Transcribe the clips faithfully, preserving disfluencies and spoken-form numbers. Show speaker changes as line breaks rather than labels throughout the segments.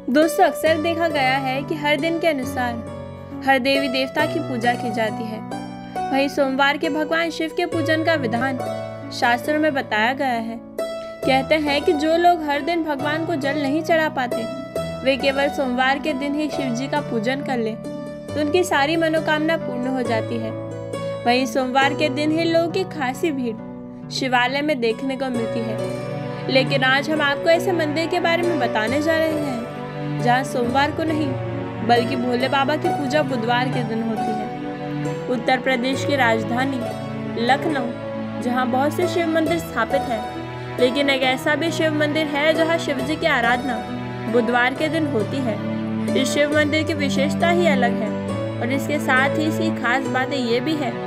दोस्तों, अक्सर देखा गया है कि हर दिन के अनुसार हर देवी देवता की पूजा की जाती है। वहीं सोमवार के भगवान शिव के पूजन का विधान शास्त्रों में बताया गया है। कहते हैं कि जो लोग हर दिन भगवान को जल नहीं चढ़ा पाते, वे केवल सोमवार के दिन ही शिव जी का पूजन कर ले तो उनकी सारी मनोकामना पूर्ण हो जाती है। वहीं सोमवार के दिन ही लोगों की खासी भीड़ शिवालय में देखने को मिलती है। लेकिन आज हम आपको ऐसे मंदिर के बारे में बताने जा रहे हैं जहाँ सोमवार को नहीं बल्कि भोले बाबा की पूजा बुधवार के दिन होती है। उत्तर प्रदेश की राजधानी लखनऊ, जहाँ बहुत से शिव मंदिर स्थापित हैं, लेकिन एक ऐसा भी शिव मंदिर है जहाँ शिव जी की आराधना बुधवार के दिन होती है। इस शिव मंदिर की विशेषता ही अलग है और इसके साथ ही इसकी खास बातें ये भी है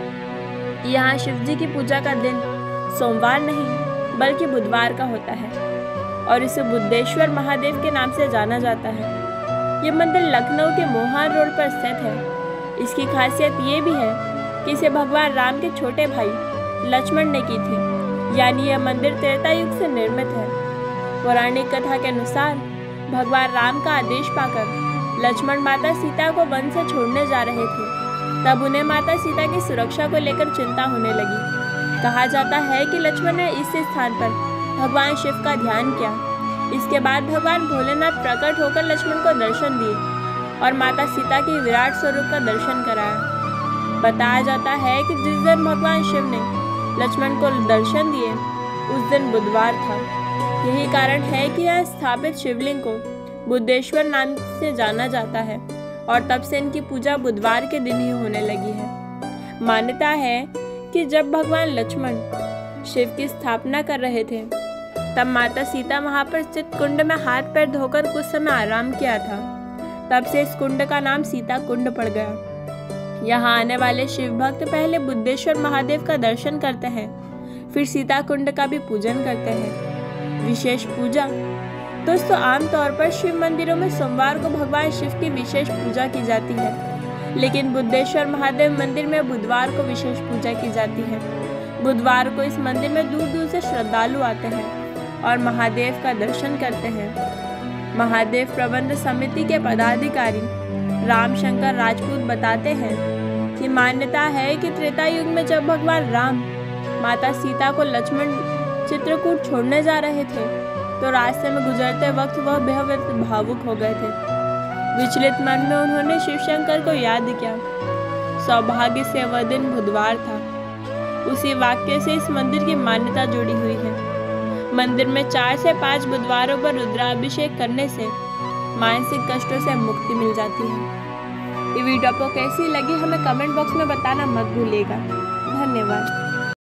कि यहाँ शिव जी की पूजा का दिन सोमवार नहीं बल्कि बुधवार का होता है और इसे बुद्धेश्वर महादेव के नाम से जाना जाता है। ये मंदिर लखनऊ के मोहान रोड पर स्थित है। इसकी खासियत ये भी है कि इसे भगवान राम के छोटे भाई लक्ष्मण ने की थी, यानी यह मंदिर त्रेता युग से निर्मित है। पौराणिक कथा के अनुसार भगवान राम का आदेश पाकर लक्ष्मण माता सीता को वन से छोड़ने जा रहे थे। तब उन्हें माता सीता की सुरक्षा को लेकर चिंता होने लगी। कहा जाता है कि लक्ष्मण ने इस स्थान पर भगवान शिव का ध्यान किया। इसके बाद भगवान भोलेनाथ प्रकट होकर लक्ष्मण को दर्शन दिए और माता सीता के विराट स्वरूप का दर्शन कराया। बताया जाता है कि जिस दिन भगवान शिव ने लक्ष्मण को दर्शन दिए उस दिन बुधवार था। यही कारण है कि यहाँ स्थापित शिवलिंग को बुद्धेश्वर नाम से जाना जाता है और तब से इनकी पूजा बुधवार के दिन ही होने लगी है। मान्यता है कि जब भगवान लक्ष्मण शिव की स्थापना कर रहे थे तब माता सीता वहां पर स्थित कुंड में हाथ पैर धोकर कुछ समय आराम किया था। तब से इस कुंड का नाम सीता कुंड पड़ गया। यहाँ आने वाले शिव भक्त पहले बुद्धेश्वर महादेव का दर्शन करते हैं, फिर सीता कुंड का भी पूजन करते हैं। विशेष पूजा दोस्तों, आमतौर पर शिव मंदिरों में सोमवार को भगवान शिव की विशेष पूजा की जाती है, लेकिन बुद्धेश्वर महादेव मंदिर में बुधवार को विशेष पूजा की जाती है। बुधवार को इस मंदिर में दूर दूर से श्रद्धालु आते हैं और महादेव का दर्शन करते हैं। महादेव प्रबंध समिति के पदाधिकारी रामशंकर राजपूत बताते हैं कि मान्यता है कि त्रेता युग में जब भगवान राम माता सीता को लक्ष्मण चित्रकूट छोड़ने जा रहे थे तो रास्ते में गुजरते वक्त वह बेहद भावुक हो गए थे। विचलित मन में उन्होंने शिव शंकर को याद किया। सौभाग्य से वह दिन बुधवार था। उसी वाक्य से इस मंदिर की मान्यता जुड़ी हुई है। मंदिर में चार से पाँच बुधवारों पर रुद्राभिषेक करने से मानसिक कष्टों से मुक्ति मिल जाती है। ये वीडियो आपको कैसी लगी हमें कमेंट बॉक्स में बताना मत भूलिएगा। धन्यवाद।